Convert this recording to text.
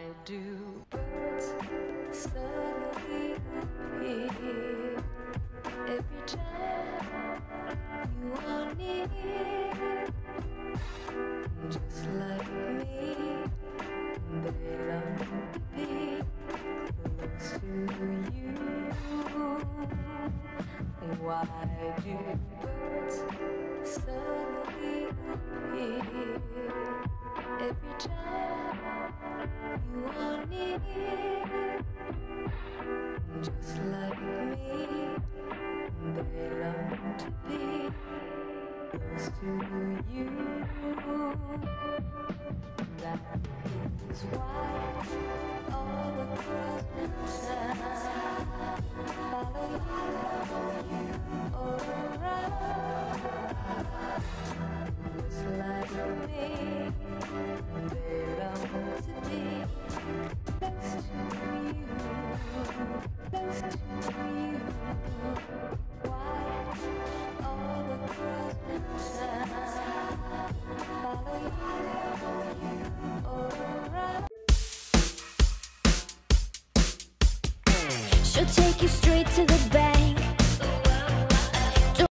do birds suddenly appear every time you are near? Just like me, they long to be close to you. Why do birds suddenly appear every time you are near? Just like me, they long to be close to you. That is why all across town follow you all around. Just like me, they long to be close to you, close to you. Why all across town follow you all around? She'll take you straight to the bank.